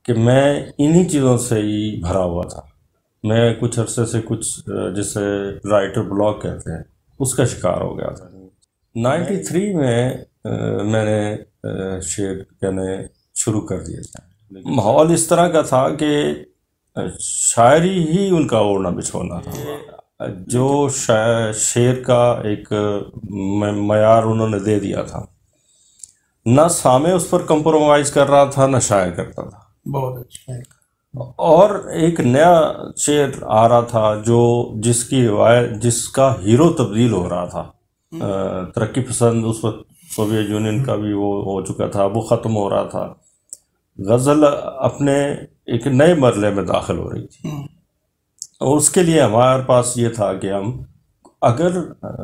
کہ میں انہی چیزوں سے ہی بھرا ہوا تھا. میں کچھ عرصے سے کچھ جسے رائٹر بلاک کہتے ہیں اس کا شکار ہو گیا تھا. 93 میں نے شعر کہنے شروع کر دیا تھا. ماحول اس طرح کا تھا کہ شاعری ہی ان کا اوڑھنا بچھونا تھا. جو شعر کا ایک معیار انہوں نے دے دیا تھا، نہ سامع اس پر کمپرومائز کر رہا تھا نہ شاعر کرتا تھا. بہت اچھا. اور ایک نیا شعر آ رہا تھا جو جس کی روایت، جس کا ہیرو تبدیل ہو رہا تھا. ترقی پسند اس وقت سوویت یونین کا بھی وہ ہو چکا تھا، وہ ختم ہو رہا تھا. غزل اپنے ایک نئے مرحلے میں داخل ہو رہی تھی، اور اس کے لیے ہمارے پاس یہ تھا کہ ہم اگر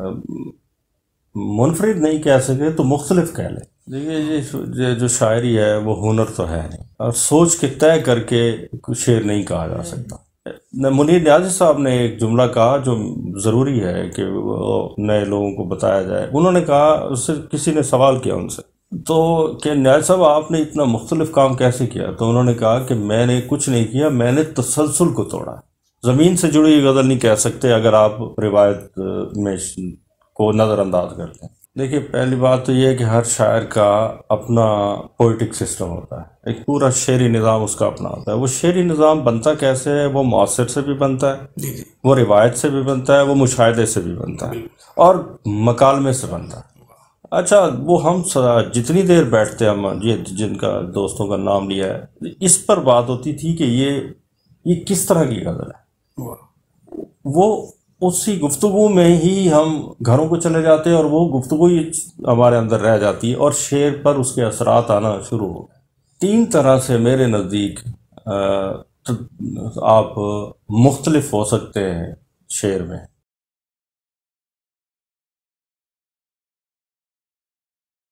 منفرد نہیں کہہ سکے تو مختلف کہہ لیں. دیکھیے یہ جو شاعری ہے وہ ہنر تو ہے نہیں، اور سوچ کے طے کر کے شعر نہیں کہا جا سکتا. منیر نیازی صاحب نے ایک جملہ کہا جو ضروری ہے کہ وہ نئے لوگوں کو بتایا جائے. انہوں نے کہا، اس سے کسی نے سوال کیا ان سے تو کہ نیازی صاحب آپ نے اتنا مختلف کام کیسے کیا؟ تو انہوں نے کہا کہ میں نے کچھ نہیں کیا، میں نے تسلسل کو توڑا. زمین سے جڑی ہوئی غزل نہیں کہہ سکتے اگر آپ روایت میں کو نظر انداز کرتے ہیں. دیکھیے پہلی بات تو یہ ہے کہ ہر شاعر کا اپنا پوئٹک سسٹم ہوتا ہے، ایک پورا شعری نظام اس کا اپنا ہوتا ہے. وہ شعری نظام بنتا کیسے ہے؟ وہ معاصر سے بھی بنتا ہے، وہ روایت سے بھی بنتا ہے، وہ مشاہدے سے بھی بنتا ہے، اور مکالمے سے بنتا ہے. اچھا، وہ ہم جتنی دیر بیٹھتے ہیں، ہم یہ جن کا دوستوں کا نام لیا ہے، اس پر بات ہوتی تھی کہ یہ کس طرح کی غزل ہے. وہ اسی گفتگو میں ہی ہم گھروں کو چلے جاتے ہیں، اور وہ گفتگو ہی ہمارے اندر رہ جاتی ہے، اور شعر پر اس کے اثرات آنا شروع ہو گئے. 3 طرح سے میرے نزدیک آپ مختلف ہو سکتے ہیں شعر میں.